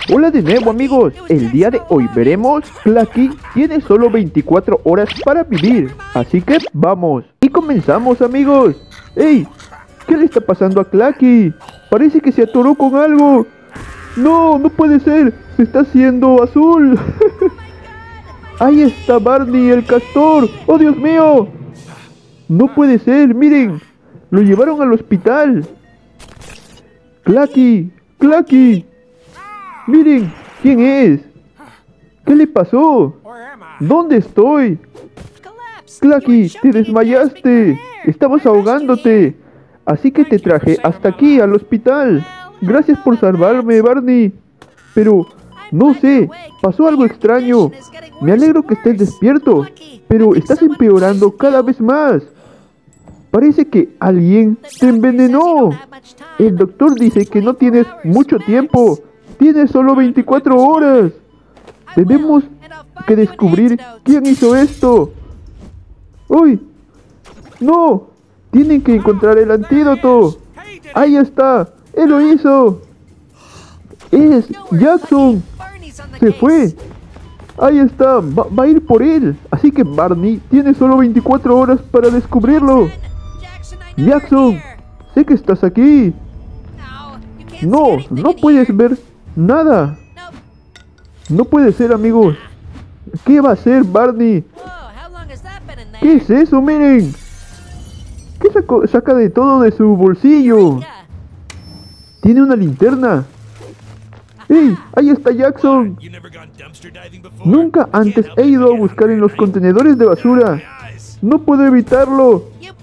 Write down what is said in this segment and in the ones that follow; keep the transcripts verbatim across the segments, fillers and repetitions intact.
Hola de nuevo amigos, el día de hoy veremos Clacky tiene solo veinticuatro horas para vivir, así que vamos. Y comenzamos amigos. ¡Ey! ¿Qué le está pasando a Clacky? Parece que se atoró con algo. No, no puede ser, se está haciendo azul. Ahí está Barney el castor. ¡Oh Dios mío! No puede ser, miren, lo llevaron al hospital. Clacky, Clacky. Miren, ¿quién es? ¿Qué le pasó? ¿Dónde estoy? Clacky, te desmayaste. Estabas ahogándote. Así que te traje hasta aquí, al hospital. Gracias por salvarme, Barney. Pero, no sé, pasó algo extraño. Me alegro que estés despierto, pero estás empeorando cada vez más. Parece que alguien te envenenó. El doctor dice que no tienes mucho tiempo. Tienes solo veinticuatro horas. Tenemos que descubrir quién hizo esto. ¡Uy! ¡No! Tienen que encontrar el antídoto. ¡Ahí está! ¡Él lo hizo! ¡Es Jackson! ¡Se fue! ¡Ahí está! Va, va a ir por él. Así que Barney tiene solo veinticuatro horas para descubrirlo. Jackson, sé que estás aquí. No, no puedes ver nada. No puede ser, amigos. ¿Qué va a hacer Barney? ¿Qué es eso? Miren. ¿Qué sacó, saca de todo de su bolsillo? Tiene una linterna. ¡Ey! Ahí está Jackson. Nunca antes he ido a buscar en los contenedores de basura. No puedo evitarlo.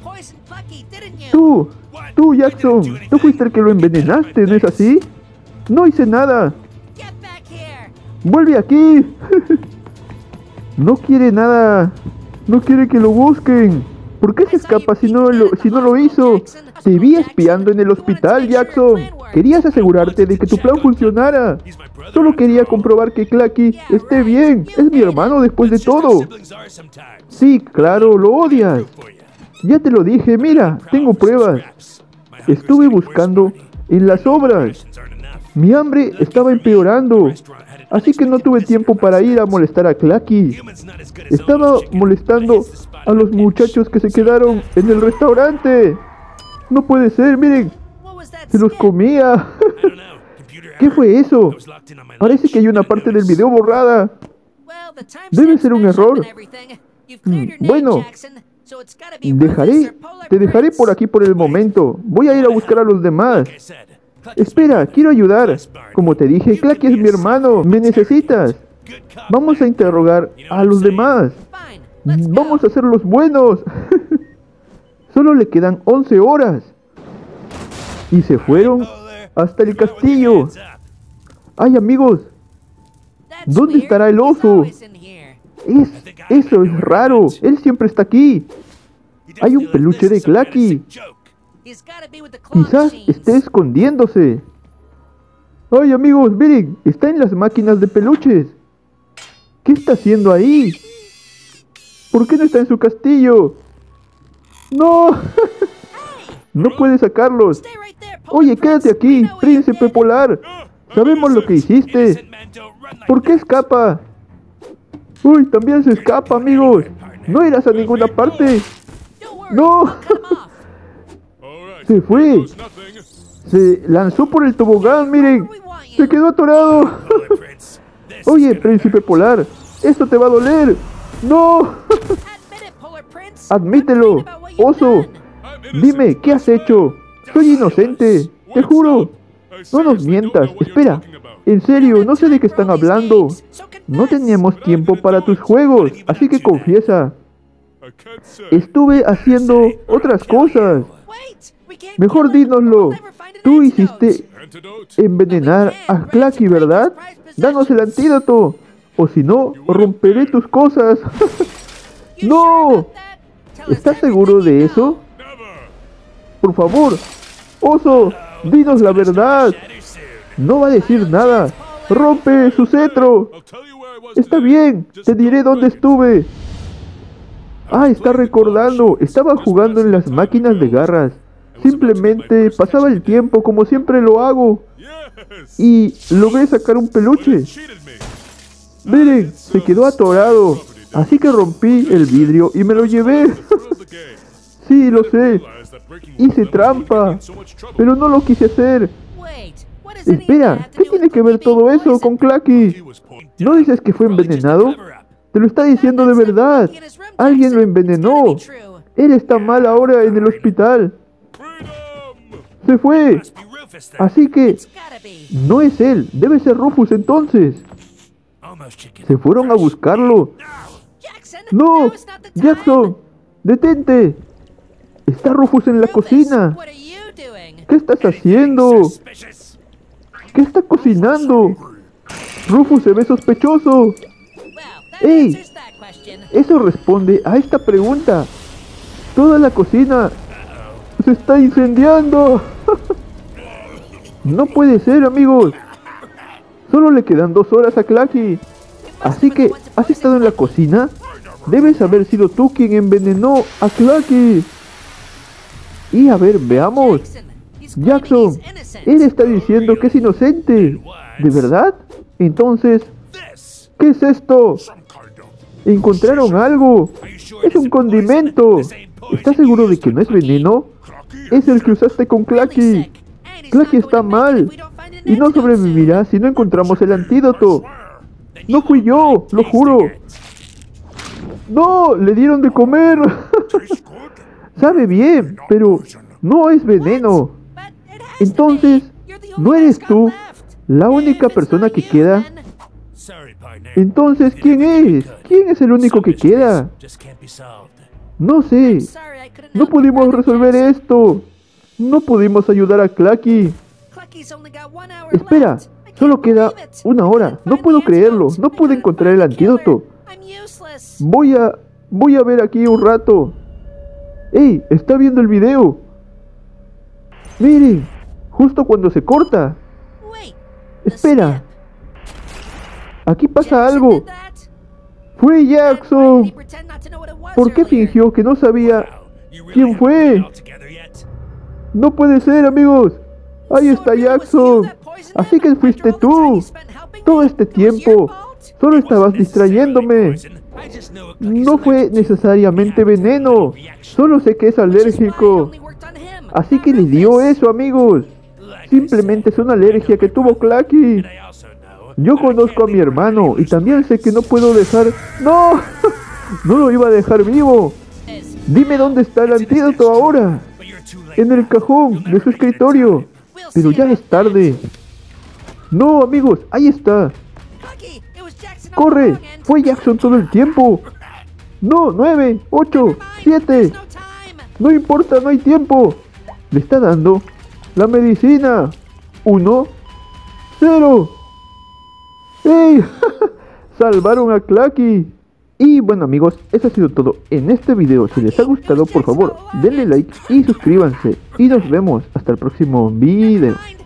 Tú, tú Jackson, tú fuiste el que lo envenenaste, ¿no es así? No hice nada. Vuelve aquí. No quiere nada. No quiere que lo busquen. ¿Por qué se escapa si no lo, si no lo hizo? Te vi espiando en el hospital, Jackson. Querías asegurarte de que tu plan funcionara. Solo quería comprobar que Clacky esté bien. Es mi hermano después de todo. Sí, claro, lo odias. Ya te lo dije, mira, tengo pruebas. Estuve buscando en las obras. Mi hambre estaba empeorando. Así que no tuve tiempo para ir a molestar a Clacky. Estaba molestando a los muchachos que se quedaron en el restaurante. No puede ser, miren. Se los comía. ¿Qué fue eso? Parece que hay una parte del video borrada. Debe ser un error. Mm, bueno, dejaré, te dejaré por aquí por el momento. Voy a ir a buscar a los demás. Espera, quiero ayudar. Como te dije, Clacky es mi hermano. Me necesitas. Vamos a interrogar a los demás. Vamos a ser los buenos. Solo le quedan once horas. Y se fueron hasta el castillo. Ay, amigos. ¿Dónde estará el oso? Es, eso es raro. Él siempre está aquí. Hay un peluche de Clacky. Quizás esté escondiéndose. Ay, amigos, miren. Está en las máquinas de peluches. ¿Qué está haciendo ahí? ¿Por qué no está en su castillo? ¡No! No puede sacarlos. Oye, quédate aquí, príncipe polar. Sabemos lo que hiciste. ¿Por qué escapa? Uy, también se escapa, amigos. No irás a ninguna parte. ¡No! Se fue. Se lanzó por el tobogán, miren. Se quedó atorado. Oye, príncipe polar, esto te va a doler. ¡No! Admítelo, oso. Dime, ¿qué has hecho? Soy inocente, te juro. No nos mientas. Espera, en serio, no sé de qué están hablando. No teníamos tiempo para tus juegos, así que confiesa. Estuve haciendo otras cosas. Mejor dínoslo. Tú hiciste envenenar a Clacky, ¿verdad? Danos el antídoto, o si no, romperé tus cosas. ¡No! ¿Estás seguro de eso? Por favor, oso, dinos la verdad. No va a decir nada. ¡Rompe su cetro! Está bien, te diré dónde estuve. Ah, está recordando. Estaba jugando en las máquinas de garras. Simplemente pasaba el tiempo como siempre lo hago. y logré sacar un peluche. Miren, se quedó atorado, así que rompí el vidrio y me lo llevé. Sí, lo sé. Hice trampa, pero no lo quise hacer. Espera, ¿qué tiene que ver todo eso con Clacky? ¿No dices que fue envenenado? Te lo está diciendo de verdad. Alguien lo envenenó. Él está mal ahora en el hospital. Se fue. Así que no es él. Debe ser Rufus entonces. Se fueron a buscarlo. ¡No! ¡Jackson! ¡Detente! Está Rufus en la cocina. ¿Qué estás haciendo? ¿Qué está cocinando? Rufus se ve sospechoso. ¡Ey! Eso responde a esta pregunta. Toda la cocina se está incendiando. No puede ser, amigos. Solo le quedan dos horas a Clacky. Así que, ¿has estado en la cocina? Debes haber sido tú quien envenenó a Clacky. Y a ver, veamos. Jackson, él está diciendo que es inocente. ¿De verdad? Entonces, ¿qué es esto? ¿Encontraron algo? Es un condimento. ¿Estás seguro de que no es veneno? Es el que usaste con Clacky. Clacky está mal y no sobrevivirá si no encontramos el antídoto. No fui yo, lo juro. No, le dieron de comer. Sabe bien, pero no es veneno. Entonces, ¿no eres tú la única persona que queda? Entonces, ¿quién es? ¿Quién es el único que queda? No sé. No pudimos resolver esto. No pudimos ayudar a Clacky. Espera, solo queda una hora. No puedo creerlo. No pude encontrar el antídoto. Voy a... Voy a ver aquí un rato. ¡Ey! Está viendo el video. Miren, justo cuando se corta. Espera. Aquí pasa algo. Fue Jackson. ¿Por qué fingió que no sabía quién fue? No puede ser, amigos. Ahí está Jackson. Así que fuiste tú. Todo este tiempo solo estabas distrayéndome. No fue necesariamente veneno. Solo sé que es alérgico. Así que le dio eso, amigos. Simplemente es una alergia que tuvo Clacky. Yo conozco a mi hermano y también sé que no puedo dejar... ¡No! No lo iba a dejar vivo. Dime dónde está el antídoto ahora. En el cajón de su escritorio. Pero ya es tarde. No, amigos, ahí está. ¡Corre! Fue Jackson todo el tiempo. No, nueve, ocho, siete. No importa, no hay tiempo. Le está dando la medicina. Uno, cero. ¡Ey! Salvaron a Clacky. Y bueno, amigos, eso ha sido todo en este video. Si les ha gustado, por favor, denle like y suscríbanse. Y nos vemos hasta el próximo video.